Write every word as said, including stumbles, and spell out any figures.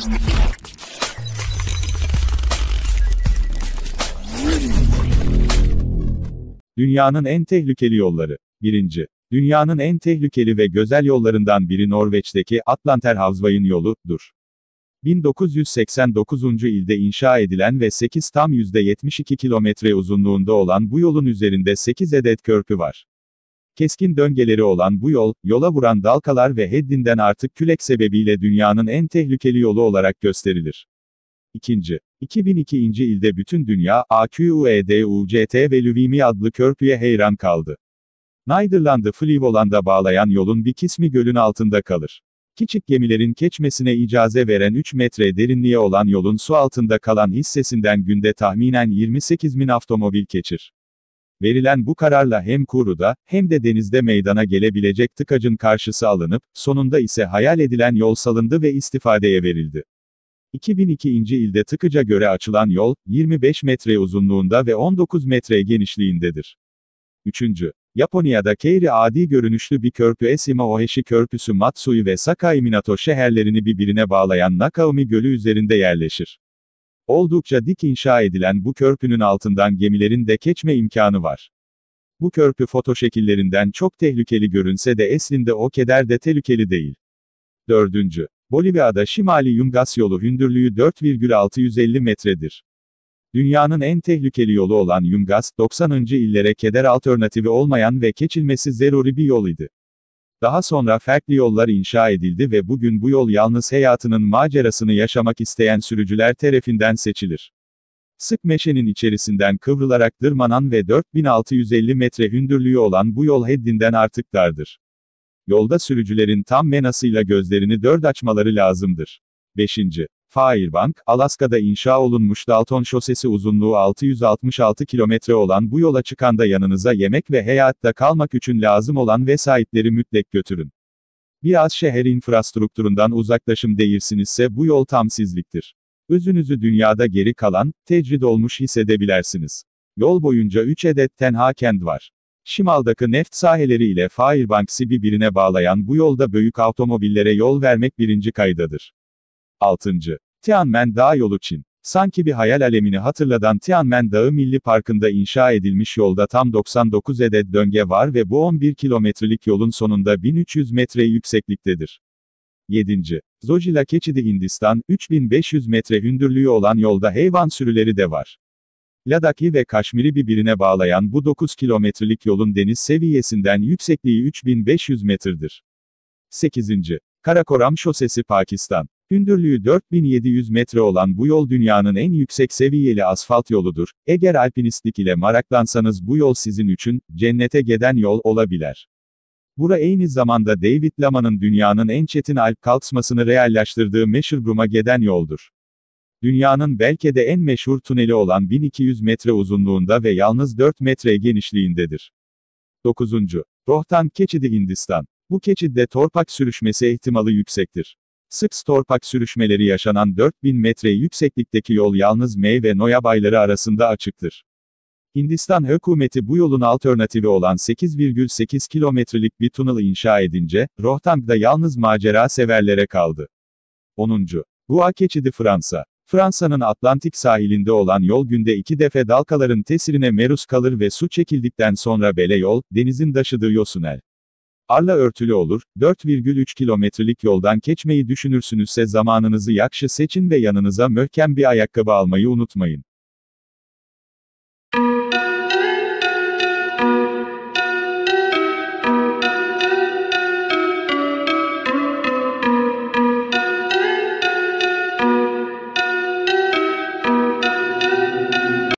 Dünyanın en tehlikeli yolları. birinci. Dünyanın en tehlikeli ve güzel yollarından biri Norveç'teki Atlanterhavsveien yoludur. bin dokuz yüz seksen dokuzuncu ilde inşa edilen ve sekiz tam yüzde yetmiş iki kilometre uzunluğunda olan bu yolun üzerinde sekiz adet köprü var. Keskin döngeleri olan bu yol, yola vuran dalgalar ve heddinden artık kürek sebebiyle dünyanın en tehlikeli yolu olarak gösterilir. İkinci. iki bin ikinci ilde bütün dünya, Aqueduct ve Luvimi adlı köprüye hayran kaldı. Nederland'ı Flevoland'a bağlayan yolun bir kısmı gölün altında kalır. Küçük gemilerin geçmesine icazet veren üç metre derinliğe olan yolun su altında kalan hissesinden günde tahminen yirmi sekiz bin otomobil geçir. Verilen bu kararla hem kuruda, hem de denizde meydana gelebilecek tıkacın karşısı alınıp, sonunda ise hayal edilen yol salındı ve istifadeye verildi. iki bin ikinci ilde tıkıca göre açılan yol, yirmi beş metre uzunluğunda ve on dokuz metre genişliğindedir. Üçüncü. Japonya'da Keiri adi görünüşlü bir köprü Esima Oheshi Köprüsü Matsui ve Sakai Minato şehirlerini birbirine bağlayan Nakaomi Gölü üzerinde yerleşir. Oldukça dik inşa edilen bu köprünün altından gemilerin de geçme imkanı var. Bu köprü foto şekillerinden çok tehlikeli görünse de aslında o kadar da tehlikeli değil. Dördüncü. Bolivya'da Şimali Yungas yolu hündürlüğü dört virgül altı yüz elli metredir. Dünyanın en tehlikeli yolu olan Yungas, doksanıncı illere keder alternatifi olmayan ve geçilmesi zaruri bir yol idi. Daha sonra farklı yollar inşa edildi ve bugün bu yol yalnız hayatının macerasını yaşamak isteyen sürücüler tarafından seçilir. Sık meşenin içerisinden kıvrılarak tırmanan ve dört bin altı yüz elli metre hündürlüğü olan bu yol haddinden artık dardır. Yolda sürücülerin tam manasıyla gözlerini dört açmaları lazımdır. beşinci. Fairbank, Alaska'da inşa olunmuş Dalton Şosesi uzunluğu altı yüz altmış altı kilometre olan bu yola çıkanda yanınıza yemek ve hayatta kalmak için lazım olan vesayetleri mutlak götürün. Biraz şehir infrastruktüründen uzaklaşım değilsinizse bu yol tam sizliktir. Özünüzü dünyada geri kalan, tecrid olmuş hissedebilirsiniz. Yol boyunca üç adet tenha kent var. Şimaldaki neft saheleri ile Fairbanks'i birbirine bağlayan bu yolda büyük otomobillere yol vermek birinci kaydadır. altıncı. Tianmen Dağı yolu Çin. Sanki bir hayal alemini hatırladan Tianmen Dağı Milli Parkı'nda inşa edilmiş yolda tam doksan dokuz adet dönge var ve bu on bir kilometrelik yolun sonunda bin üç yüz metre yüksekliktedir. yedinci. Zojila Keçidi Hindistan, üç bin beş yüz metre hündürlüğü olan yolda hayvan sürüleri de var. Ladakhi ve Kaşmir'i birbirine bağlayan bu dokuz kilometrelik yolun deniz seviyesinden yüksekliği üç bin beş yüz metredir. sekizinci. Karakoram Şosesi Pakistan. Hündürlüğü dört bin yedi yüz metre olan bu yol dünyanın en yüksek seviyeli asfalt yoludur. Eğer alpinistlik ile maraklansanız bu yol sizin için, cennete giden yol olabilir. Bura aynı zamanda David Lama'nın dünyanın en çetin alp kalkmasını realleştirdiği meşhur Brumageddon yoldur. Dünyanın belki de en meşhur tüneli olan bin iki yüz metre uzunluğunda ve yalnız dört metre genişliğindedir. dokuzuncu. Rohtang Keçidi Hindistan. Bu keçidde torpak sürüşmesi ihtimali yüksektir. Sık torpak sürüşmeleri yaşanan dört bin metre yükseklikteki yol yalnız May ve Noyab ayları arasında açıktır. Hindistan hükümeti bu yolun alternatifi olan sekiz virgül sekiz kilometrelik bir tünel inşa edince, Rohtang'da yalnız macera severlere kaldı. onuncu. Boğa Keçidi Fransa. Fransa'nın Atlantik sahilinde olan yol günde iki defa dalgaların tesirine maruz kalır ve su çekildikten sonra bele yol, denizin taşıdığı yosunel. Arla örtülü olur, dört virgül üç kilometrelik yoldan geçmeyi düşünürsünüzse zamanınızı yakşı seçin ve yanınıza möhkem bir ayakkabı almayı unutmayın.